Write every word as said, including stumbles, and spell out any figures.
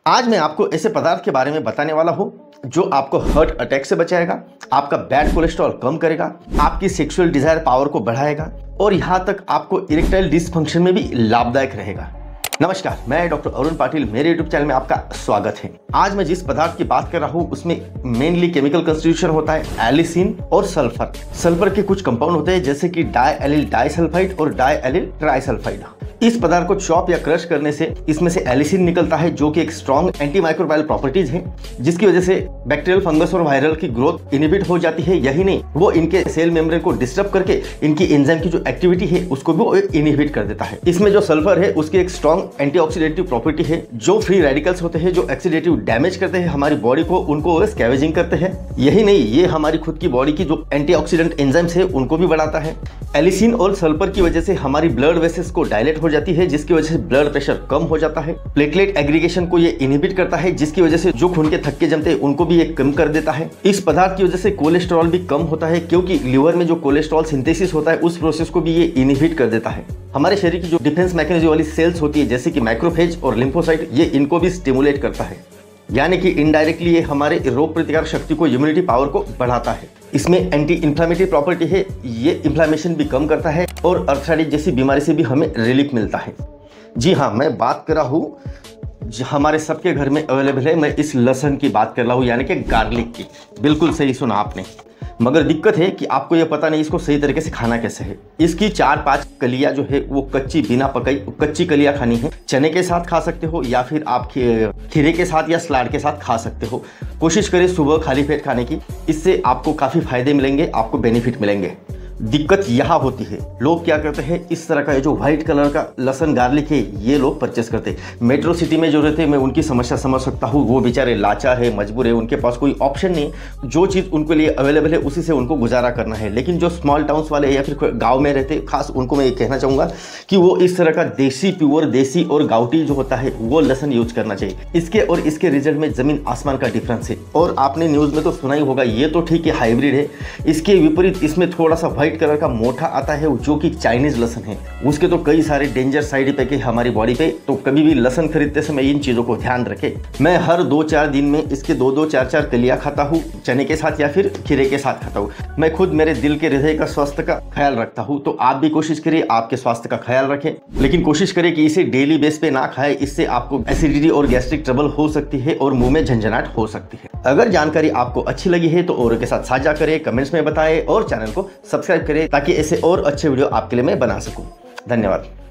आज मैं आपको ऐसे पदार्थ के बारे में बताने वाला हूं जो आपको हार्ट अटैक से बचाएगा, आपका बैड कोलेस्ट्रॉल कम करेगा, आपकी सेक्सुअल डिजायर पावर को बढ़ाएगा और यहां तक आपको इरेक्टाइल डिसफंक्शन में भी लाभदायक रहेगा। नमस्कार, मैं डॉक्टर अरुण पाटिल, मेरे यूट्यूब चैनल में आपका स्वागत है। आज मैं जिस पदार्थ की बात कर रहा हूँ उसमें मेनली केमिकल कंस्टिट्यूशन होता है एलिसिन और सल्फर। सल्फर के कुछ कंपाउंड होते हैं जैसे कि डाई एलिल डाइसल्फाइड और डाई एलिल ट्राइसल्फाइड। इस पदार्थ को चॉप या क्रश करने से इसमें से एलिसिन निकलता है जो कि एक स्ट्रॉन्ग एंटीमाइक्रोबायल प्रॉपर्टीज है, जिसकी वजह से बैक्टीरियल, फंगस और वायरल की ग्रोथ इनहिबिट हो जाती है। यही नहीं, वो इनके सेल मेम्ब्रेन को डिस्टर्ब करके इनकी एंजाइम की जो एक्टिविटी है उसको भी वो इनहिबिट कर देता है। इसमें जो सल्फर है उसकी एक स्ट्रॉन्ग एंटीऑक्सीडेटिव प्रॉपर्टी है। जो फ्री रेडिकल्स होते हैं जो ऑक्सीडेटिव डैमेज करते हैं हमारी बॉडी को, उनको स्कैवेजिंग करते हैं। यही नहीं, ये हमारी खुद की बॉडी की जो एंटीऑक्सीडेंट एंजाइम्स है उनको भी बढ़ाता है। एलिसिन और सल्फर की वजह से हमारी ब्लड वेसल्स को डायलेट हो जाती है, जिसकी वजह से ब्लड प्रेशर कम हो जाता है। प्लेटलेट एग्रीगेशन को ये इनहिबिट करता है, जिसकी वजह से जो खून के थक्के जमते हैं उनको भी ये कम कर देता है। इस पदार्थ की वजह से कोलेस्ट्रॉल भी कम होता है, क्योंकि लिवर में जो कोलेस्ट्रॉल सिंथेसिस होता है उस प्रोसेस को भी ये इनहिबिट कर देता है। हमारे शरीर की जो डिफेंस मैकेनिज्म वाली सेल्स होती है जैसे कि मैक्रोफेज और लिम्फोसाइट, ये इनको भी स्टिमुलेट करता है, यानी कि इनडायरेक्टली ये हमारे रोग प्रतिकारक शक्ति को, इम्यूनिटी पावर को बढ़ाता है। इसमें एंटी इन्फ्लामेटरी प्रॉपर्टी है, ये इन्फ्लामेशन भी कम करता है और अर्थराइटिस जैसी बीमारी से भी हमें रिलीफ मिलता है। जी हाँ, मैं बात कर रहा हूँ हमारे सबके घर में अवेलेबल है, मैं इस लहसुन की बात कर रहा हूँ, यानी कि गार्लिक की। बिल्कुल सही सुना आपने, मगर दिक्कत है कि आपको यह पता नहीं इसको सही तरीके से खाना कैसे है। इसकी चार पांच कलियां जो है वो कच्ची, बिना पकाई कच्ची कलियां खानी है। चने के साथ खा सकते हो या फिर आप खीरे के साथ या सलाद के साथ खा सकते हो। कोशिश करें सुबह खाली पेट खाने की, इससे आपको काफ़ी फायदे मिलेंगे, आपको बेनिफिट मिलेंगे। दिक्कत यहाँ होती है, लोग क्या करते हैं, इस तरह का जो व्हाइट कलर का लहसुन गार्लिक है ये लोग परचेस करते हैं। मेट्रो सिटी में जो रहते हैं मैं उनकी समस्या समझ सकता हूँ, वो बेचारे लाचार है, मजबूर है, उनके पास कोई ऑप्शन नहीं, जो चीज़ उनके लिए अवेलेबल है उसी से उनको गुजारा करना है। लेकिन जो स्मॉल टाउन्स वाले या फिर गाँव में रहते खास, उनको मैं ये कहना चाहूँगा कि वो इस तरह का देसी, प्योर देसी और गाउटी जो होता है वो लहसुन यूज करना चाहिए। इसके और इसके रिजल्ट में जमीन आसमान का डिफरेंस है। और आपने न्यूज़ में तो सुना ही होगा, ये तो ठीक है हाइब्रिड है, इसके विपरीत इसमें थोड़ा सा व्हाइट कलर का मोटा आता है जो कि चाइनीज लहसुन है। उसके तो कई सारे डेंजर साइड इफेक्ट है हमारी बॉडी पे, तो कभी भी लहसुन खरीदते समय इन चीजों को ध्यान रखें। मैं हर दो चार दिन में इसके दो दो चार चार कलियां खाता हूँ, चने के साथ या फिर खीरे के साथ खाता हूँ। मैं खुद मेरे दिल के, हृदय का स्वास्थ्य का ख्याल रखता हूँ, तो आप भी कोशिश करिए आपके स्वास्थ्य का ख्याल रखें, लेकिन कोशिश करें कि इसे डेली बेस पे ना खाएं। इससे आपको एसिडिटी और गैस्ट्रिक ट्रबल हो सकती है और मुंह में झंझनाहट हो सकती है। अगर जानकारी आपको अच्छी लगी है तो औरों के साथ साझा करें, कमेंट्स में बताएं और चैनल को सब्सक्राइब करें ताकि ऐसे और अच्छे वीडियो आपके लिए मैं बना सकूं। धन्यवाद।